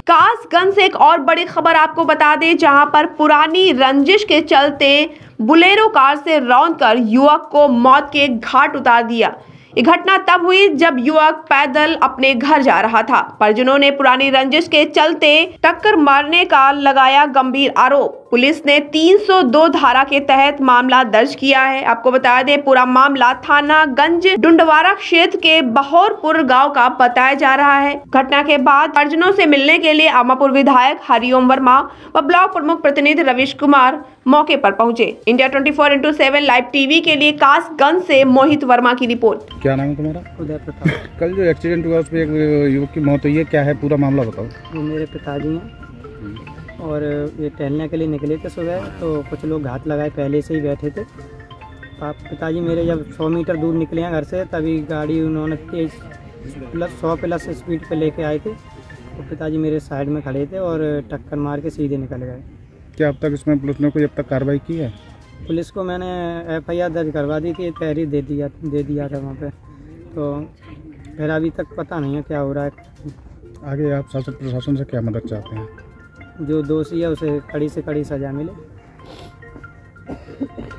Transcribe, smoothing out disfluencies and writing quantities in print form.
कासगंज से एक और बड़ी खबर आपको बता दें, जहां पर पुरानी रंजिश के चलते बुलेरो कार से रौंदकर युवक को मौत के घाट उतार दिया। ये घटना तब हुई जब युवक पैदल अपने घर जा रहा था। परिजनों ने पुरानी रंजिश के चलते टक्कर मारने का लगाया गंभीर आरोप। पुलिस ने 302 धारा के तहत मामला दर्ज किया है। आपको बता दें, पूरा मामला थाना गंज डुंडवारा क्षेत्र के बहोरपुर गांव का बताया जा रहा है। घटना के बाद परिजनों से मिलने के लिए आमापुर विधायक हरिओम वर्मा व ब्लॉक प्रमुख प्रतिनिधि रवीश कुमार मौके पर पहुंचे। इंडिया 24/7 लाइव टीवी के लिए कासगंज से मोहित वर्मा की रिपोर्ट। क्या नाम है तुम्हारा? उदय प्रताप। कल जो एक्सीडेंट हुआ उसमें एक युवक की मौत हुई है, क्या है पूरा मामला बताओ। वो मेरे पिताजी हैं और ये टहलने के लिए निकले थे सुबह, तो कुछ लोग घात लगाए पहले से ही बैठे थे। पिताजी मेरे जब 100 मीटर दूर निकले हैं घर से, तभी गाड़ी उन्होंने तेज 100+ स्पीड पे लेके आए थे। तो पिताजी मेरे साइड में खड़े थे और टक्कर मार के सीधे निकल गए। क्या अब तक इसमें पुलिस ने कोई अब तक कार्रवाई की है? पुलिस को मैंने FIR दर्ज करवा दी थी, तहरीर दे दिया था वहाँ पे, तो फिर अभी तक पता नहीं है क्या हो रहा है। आगे आप शासन प्रशासन से क्या मदद चाहते हैं? जो दोषी है उसे कड़ी से कड़ी सज़ा मिले।